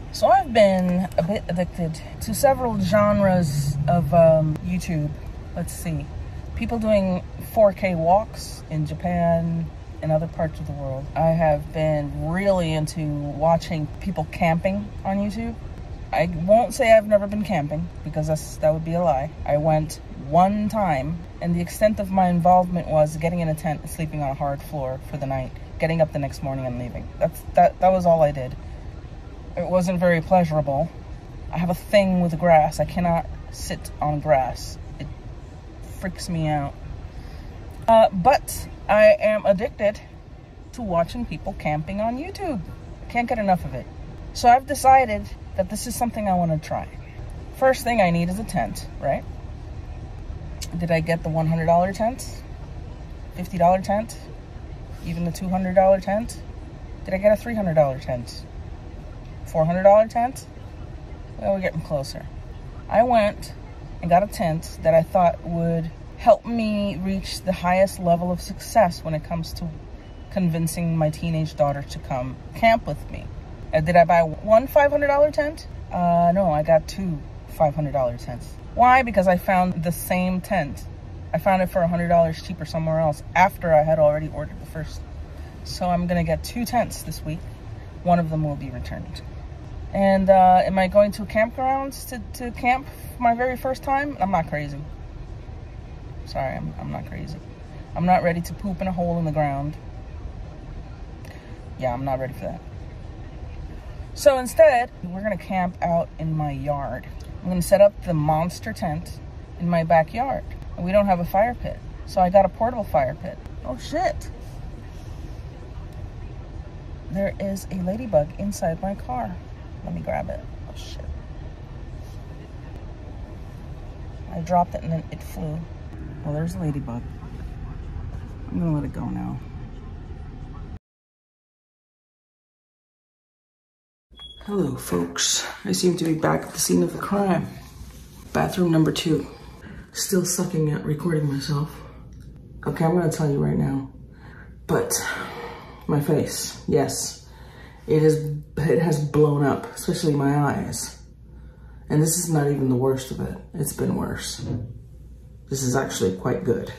So I've been a bit addicted to several genres of YouTube. Let's see. People doing 4K walks in Japan and other parts of the world. I have been really into watching people camping on YouTube. I won't say I've never been camping because that would be a lie. I went one time, and the extent of my involvement was getting in a tent and sleeping on a hard floor for the night, getting up the next morning and leaving. That was all I did. It wasn't very pleasurable. I have a thing with grass. I cannot sit on grass. It freaks me out. But I am addicted to watching people camping on YouTube. I can't get enough of it. So I've decided that this is something I want to try. First thing I need is a tent, right? Did I get the $100 tent? $50 tent? Even the $200 tent? Did I get a $300 tent? $400 tent? Well, we're getting closer. I went and got a tent that I thought would help me reach the highest level of success when it comes to convincing my teenage daughter to come camp with me. Did I buy one $500 tent? No, I got two $500 tents. Why? Because I found the same tent. I found it for $100 cheaper somewhere else after I had already ordered the first. So I'm gonna get two tents this week. One of them will be returned. And am I going to campgrounds to camp my very first time? I'm not crazy. Sorry, I'm not crazy. I'm not ready to poop in a hole in the ground. Yeah, I'm not ready for that. So instead, we're gonna camp out in my yard. I'm gonna set up the monster tent in my backyard. And we don't have a fire pit, so I got a portable fire pit. Oh shit. There is a ladybug inside my car. Let me grab it. Oh shit. I dropped it and then it flew. Oh, there's a ladybug. I'm gonna let it go now. Hello, folks. I seem to be back at the scene of the crime. Bathroom number 2. Still sucking at recording myself. Okay, I'm gonna tell you right now. But my face, yes, it has blown up, especially my eyes. And this is not even the worst of it. It's been worse. This is actually quite good.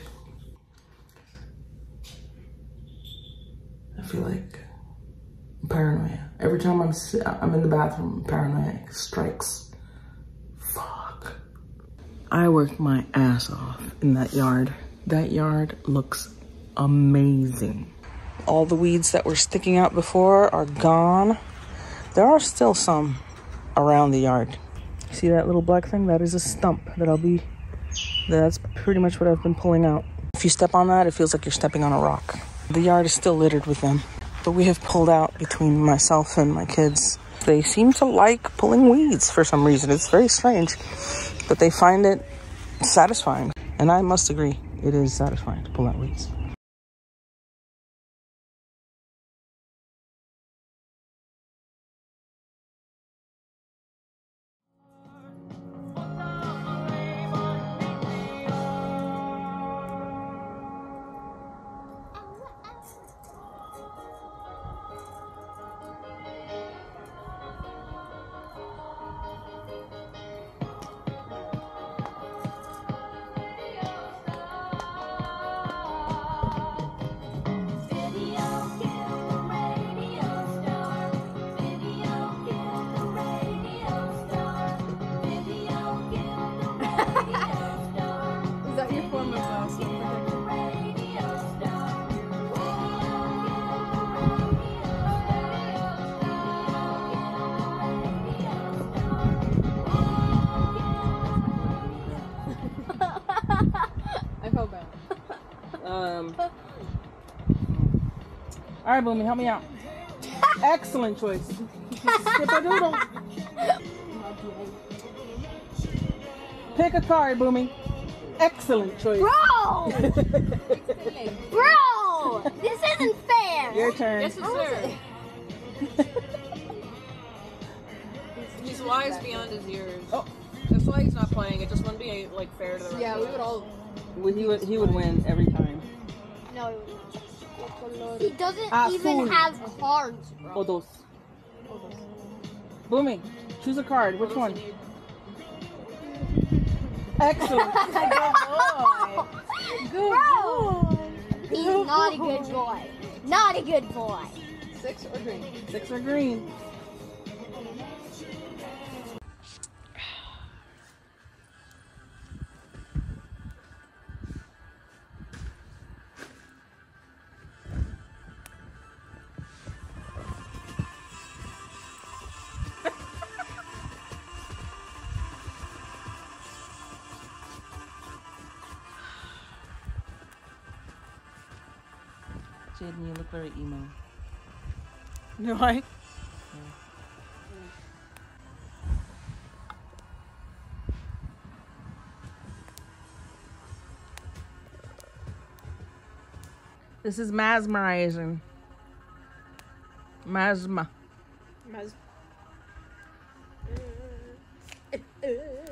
I feel like paranoia. Every time I'm in the bathroom, paranoia strikes. Fuck. I worked my ass off in that yard. That yard looks amazing. All the weeds that were sticking out before are gone. There are still some around the yard. See that little black thing? That is a stump that's pretty much what I've been pulling out. If you step on that, it feels like you're stepping on a rock. The yard is still littered with them. But we have pulled out between myself and my kids. They seem to like pulling weeds for some reason. It's very strange, but they find it satisfying. And I must agree, it is satisfying to pull out weeds. All right, Boomy, help me out. Excellent choice. Skip-a-doodle. Pick a card, Boomy. Excellent choice. Bro! Bro! This isn't fair. Your turn. Yes, sir. He's wise beyond his years. Oh. That's why he's not playing. It just wouldn't be like fair to the rest. Yeah, we would all. He would win every time. No. He doesn't even have cards, bro. Odos. Boomy, choose a card. Which one? Excellent. Good boy. Good boy. He's not a good boy. Not a good boy. 6 or green? 6 or green. Jaden, you look very emo. Do I? Yeah. This is mesmerizing. Mesma. Maz-